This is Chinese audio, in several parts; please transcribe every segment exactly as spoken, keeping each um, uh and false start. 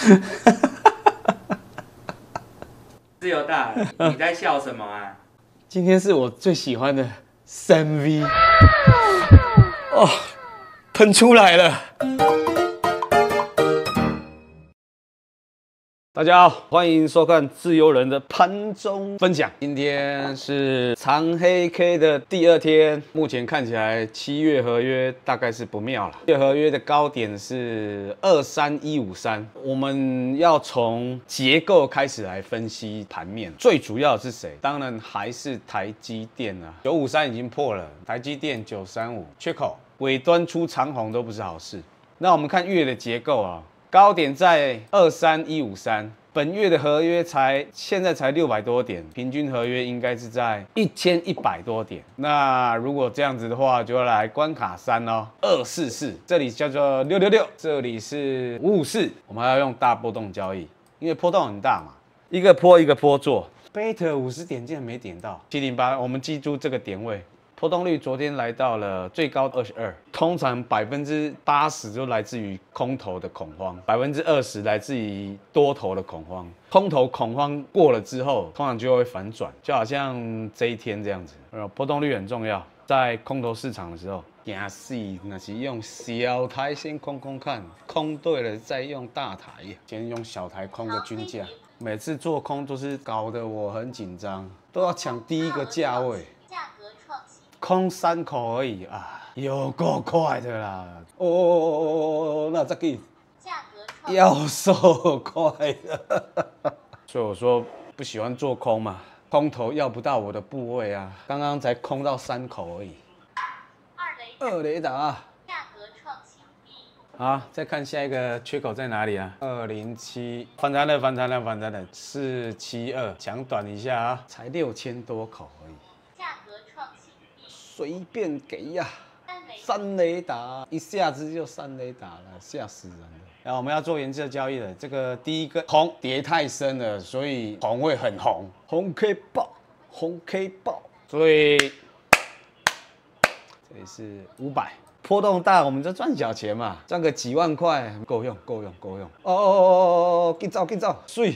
自由大，你在笑什么啊？ 今天是我最喜欢的三 V， 哦，喷出来了。大家好，欢迎收看自由人的盘中分享。今天是长黑 K 的第二天，目前看起来七月合约大概是不妙了。七月合约的高点是二三一五三，我们要从结构开始来分析盘面。最主要的是谁？当然还是台积电啊，九五三已经破了，台积电九三五缺口，尾端出长红都不是好事。那我们看月的结构啊。高点在二三一五三，本月的合约才现在才六百多点，平均合约应该是在一千一百多点。那如果这样子的话，就要来关卡三哦，二四四，这里叫做六六六，这里是五五四，我们还要用大波动交易，因为波动很大嘛，一个波一个波做。贝塔五十点竟然没点到，七零八，我们记住这个点位。波动率昨天来到了最高二十二，通常百分之八十就来自于空头的恐慌，百分之二十来自于多头的恐慌。空头恐慌过了之后，通常就会反转，就好像这一天这样子。波动率很重要，在空头市场的时候，惊死那是用小台先空空看，空对了再用大台，今天用小台空个均价，每次做空都是搞得我很紧张，都要抢第一个价位。空三口而已啊，有够快的啦！哦哦哦哦哦，那这个要收快的，所以我说不喜欢做空嘛，空头要不到我的部位啊，刚刚才空到三口而已。二雷达，价格创新低。好，再看下一个缺口在哪里啊？二零七，反弹了，反弹了，反弹了，四七二，抢短一下啊，才六千多口而已。随便给呀、啊，三雷达一下子就三雷达了，吓死人了。然后我们要做颜色交易的，这个第一个红跌太深了，所以红会很红，红 K 爆，红 K 爆，所以这里是五百，波动大，我们就赚小钱嘛，赚个几万块够用，够用，够用。哦哦哦哦哦，给走给走，水。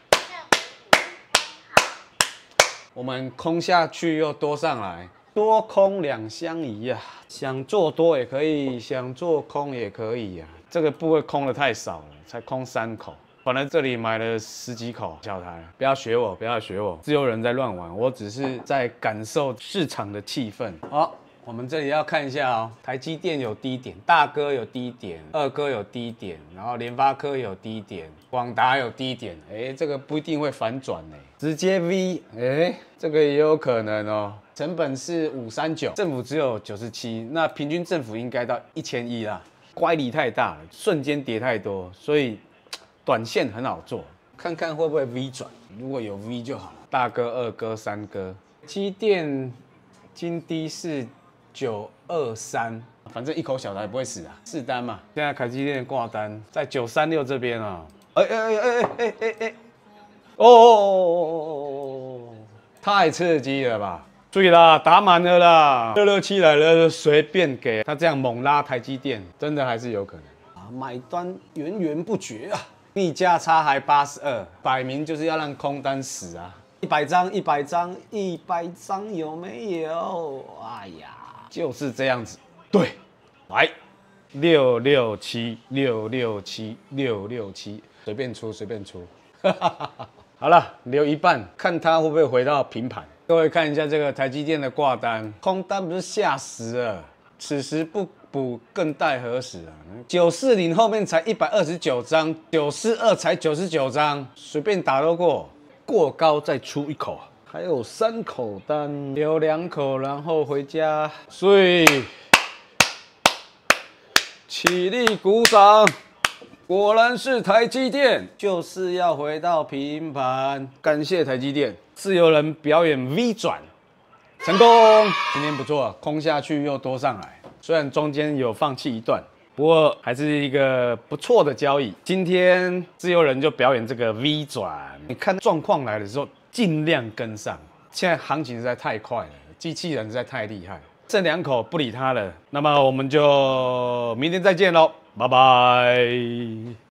我们空下去又多上来。多空两相宜呀、啊，想做多也可以，想做空也可以呀、啊。这个部位空的太少了，才空三口。反正这里买了十几口小台，不要学我，不要学我，自由人在乱玩，我只是在感受市场的气氛。好，我们这里要看一下哦，台积电有低点，大哥有低点，二哥有低点，然后联发科有低点，广达有低点，哎，这个不一定会反转呢，直接 V， 哎，这个也有可能哦。成本是五三九，政府只有九十七，那平均政府应该到一千一啦。乖离太大了，瞬间跌太多，所以短线很好做，看看会不会 V 转。如果有 V 就好了。大哥、二哥、三哥，机电金低是九二三，反正一口小台不会死啊，试单嘛。现在台积电挂单在九三六这边啊，哎哎哎哎哎哎哎，哦，太刺激了吧！注意啦，打满了啦，六六七来了，随便给他这样猛拉台积电，真的还是有可能啊！买单源源不绝啊，逆价差还八十二，摆明就是要让空单死啊！一百张，一百张，一百张有没有？哎呀，就是这样子。对，来六六七，六六七，六六七，随便出，随便出。好了，留一半，看它会不会回到平盘。各位看一下这个台积电的挂单，空单不是吓死了？此时不补更待何时啊？九四零后面才一百二十九张，九四二才九十九张，随便打都过，过高再出一口，还有三口单，留两口，然后回家。所以起立鼓掌。果然是台积电，就是要回到平盘。感谢台积电，自由人表演 V 转，成功。今天不错，空下去又多上来，虽然中间有放弃一段，不过还是一个不错的交易。今天自由人就表演这个 V 转，你看状况来的时候尽量跟上。现在行情实在太快了，机器人实在太厉害，这两口不理他了。那么我们就明天再见喽。拜拜。